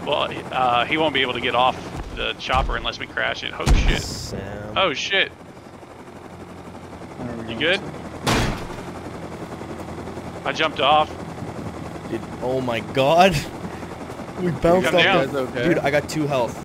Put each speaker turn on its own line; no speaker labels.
Well, he won't be able to get off the chopper unless we crash it. Oh shit.
Sam.
Oh shit. You good? I jumped off.
Dude, oh my god. We bounced off.
down.
Dude, I got 2 health.